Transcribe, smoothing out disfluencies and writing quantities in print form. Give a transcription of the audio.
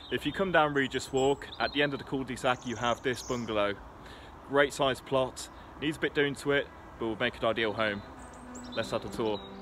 If you come down Regis Walk, at the end of the cul-de-sac you have this bungalow. Great sized plot, needs a bit doing to it, but will make an ideal home. Let's have a tour.